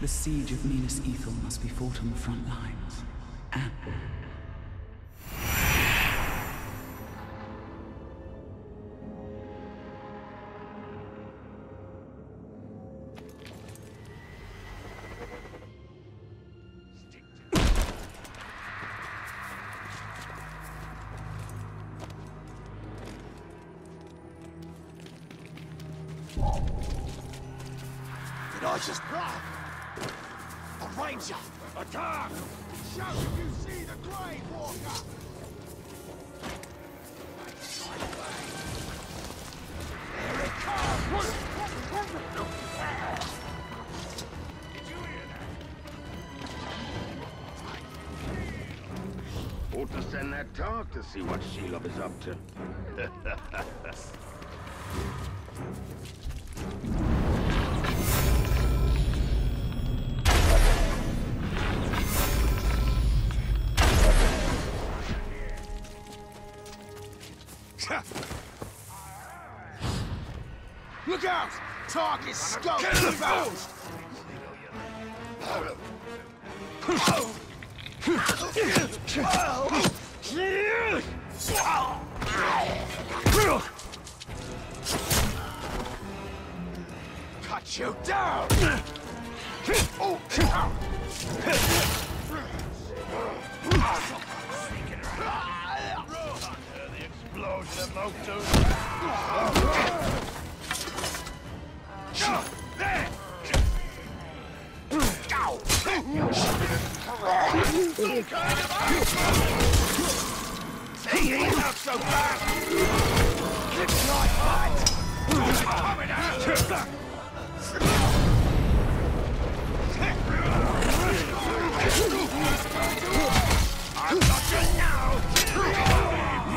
The siege of Minas Ithil must be fought on the front lines. And Did I just run? A ranger! Attack! Shout if you see the Grave Walker! Here it comes! Did you hear that? Ought to send that Tark to see what Shelob is up to. Look out! Tark is scoping about! Cut you down! Oh! The explosion of Motu. There! See, he's not so bad! Looks like that! Coming out! I've got you now!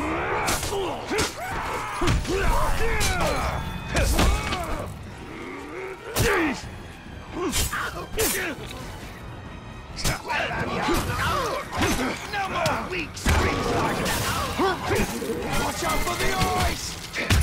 No more weak screams like that! Watch out for the eyes!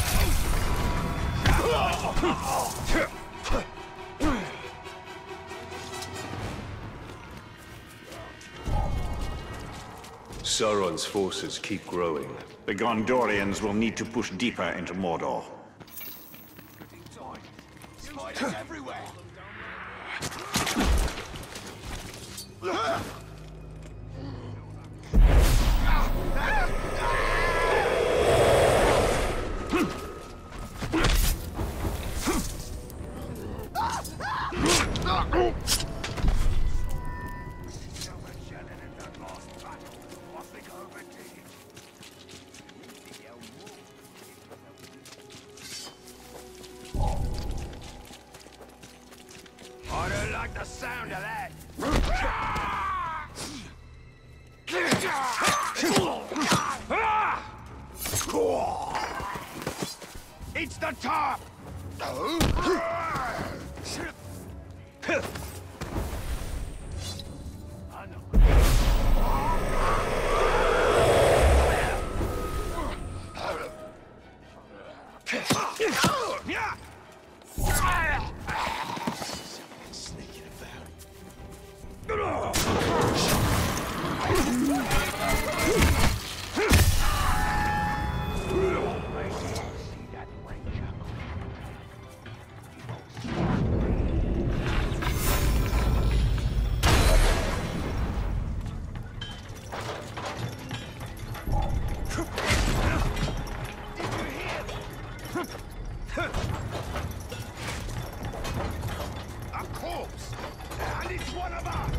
Sauron's forces keep growing. The Gondorians will need to push deeper into Mordor. Spiders everywhere! I don't like the sound of that. It's the top! Sneaking about. A corpse! And it's one of us!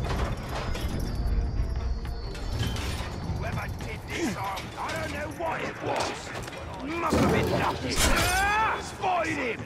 Whoever did this, I don't know what it was! Must have been nothing! Spotted him!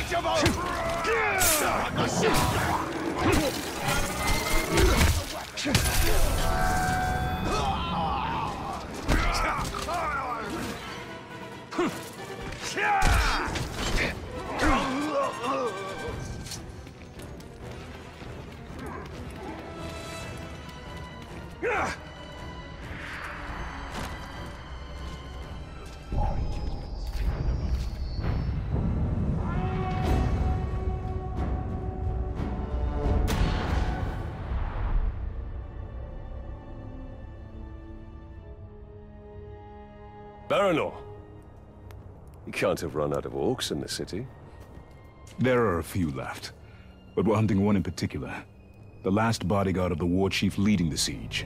Baranor! You can't have run out of orcs in the city. There are a few left, but we're hunting one in particular. The last bodyguard of the war chief leading the siege.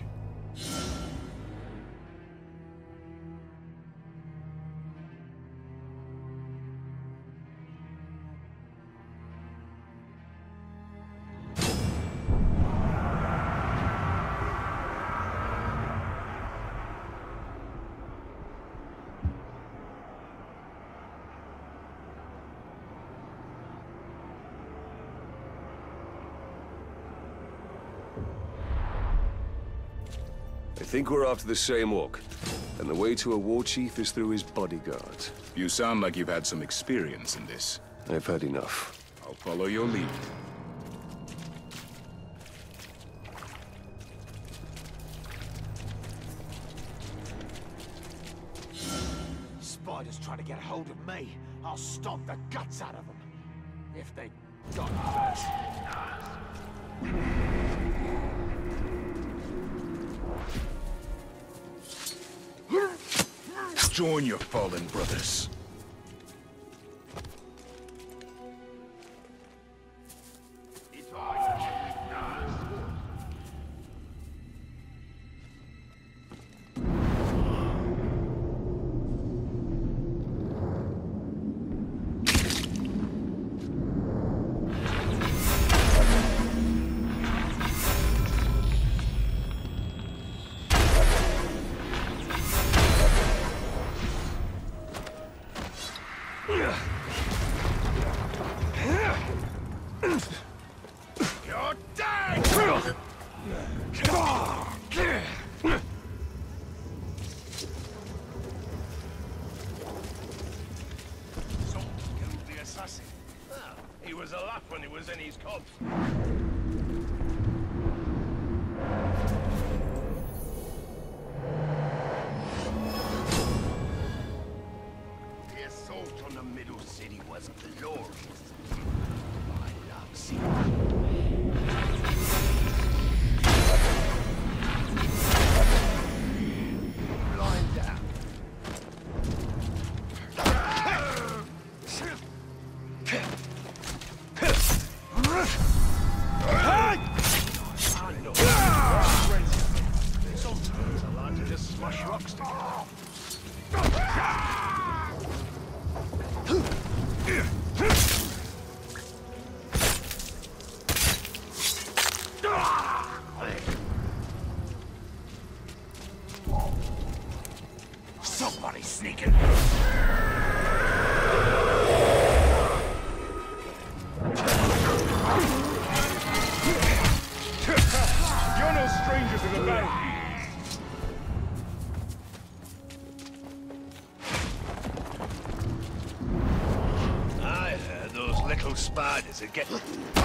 I think we're after the same orc, and the way to a war chief is through his bodyguard. You sound like you've had some experience in this. I've had enough. I'll follow your lead. Spiders trying to get a hold of me. I'll stomp the guts out of them. If they got me first. Join your fallen brothers. He was a laugh when he was in his cubs. The assault on the middle city was glorious. I love seeing blind down. Sometimes I like to just smash rocks together. Somebody sneaking. You're no stranger to the battle. I heard those little spiders are getting...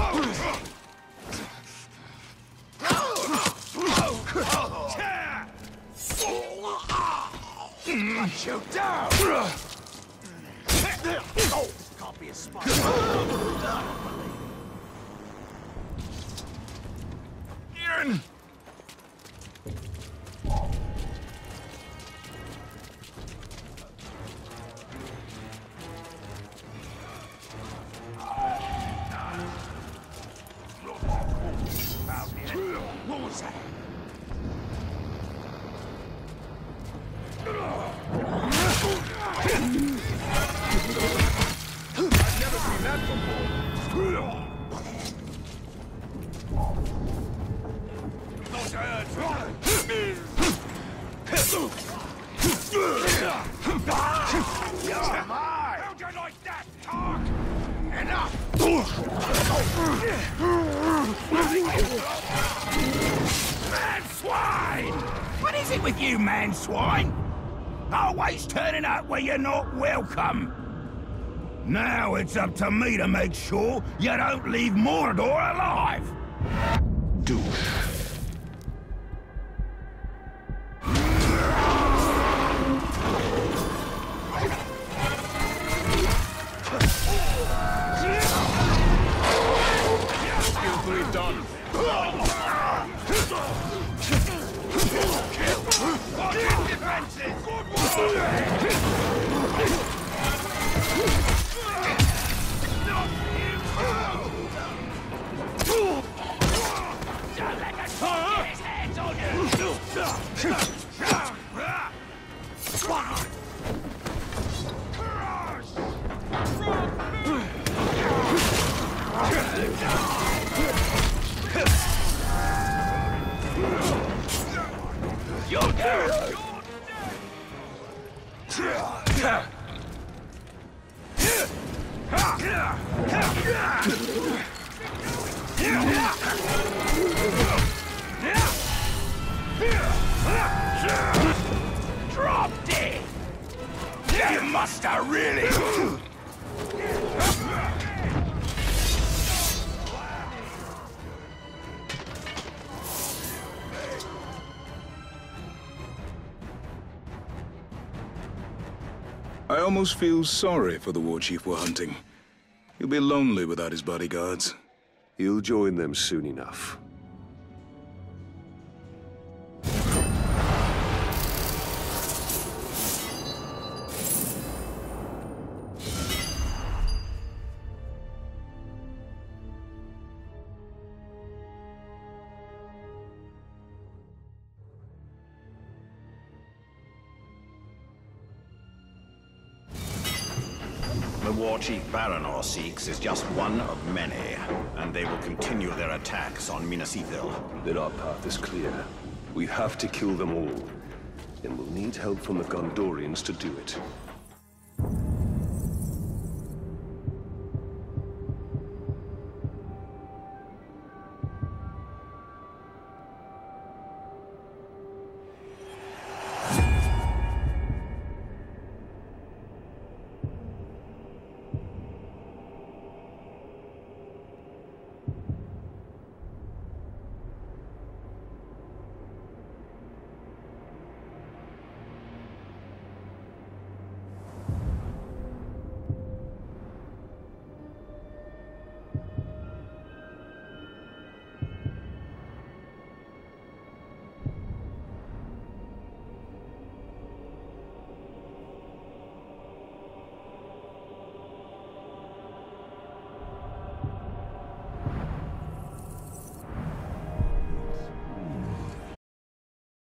Cut you down! Oh, this can't be a spider. What was that? I've never seen that before. Thought I heard from You're mine! How'd you like that, Tark? Enough! Man swine! What is it with you, man swine? Always turning up where you're not welcome. Now it's up to me to make sure you don't leave Mordor alive. Douche. Skillfully done. Drop dead! You must have really... I almost feel sorry for the war chief we're hunting. He'll be lonely without his bodyguards. He'll join them soon enough. The war chief Baranor seeks is just one of many, and they will continue their attacks on Minas Ithil. Then our path is clear. We have to kill them all. And we'll need help from the Gondorians to do it.